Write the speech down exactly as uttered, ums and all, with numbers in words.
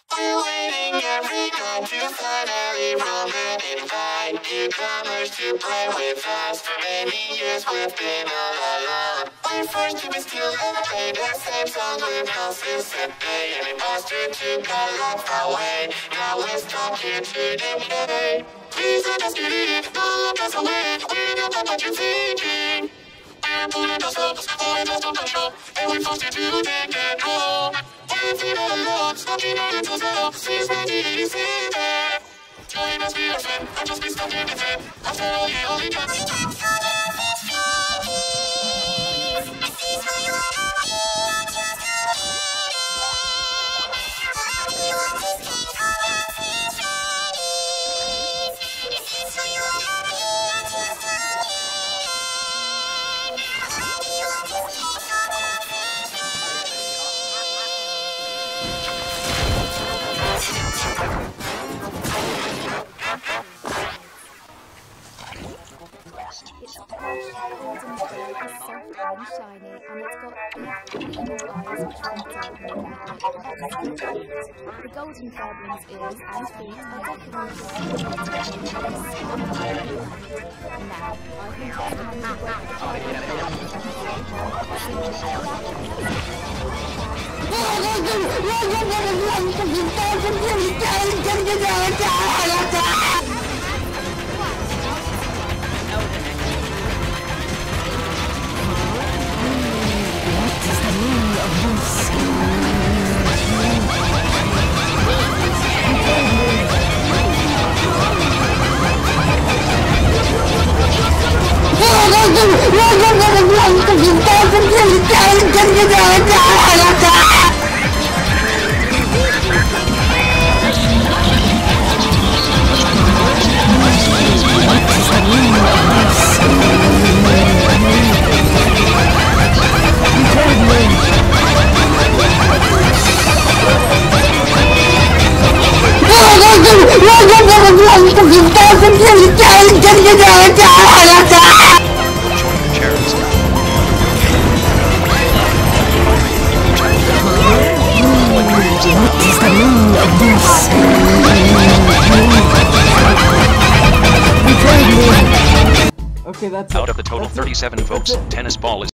We're waiting every night to finally run and invite newcomers to play with us. For many years we've been all alone. Our first team is still gonna play the same song with houses and pay an imposter to get off our way. Now let's talk here today. Please let us get it, don't look us away. We know what you're thinking. We're pulling ourselves, pulling us on the show, and we're forced to take it home. We're feeling alone, stuck in our little cell. Since nineteen eighty-seven, time must be our friend. I'll just be stuck in the bed. After all, the only time we talk for love is trophies. I see how you are, how you want to stop it. All you want is cake, all else is Chinese. I see how you are, how you want to stop it. Its polished golden shell is soft and shiny, and it's got big evil eyes which light up when you look at it. The golden cardinal's ears and feet are decorated with now, I think it's time to work Okay, that's Out it. of the total That's it. thirty-seven That's votes, it. tennis ball is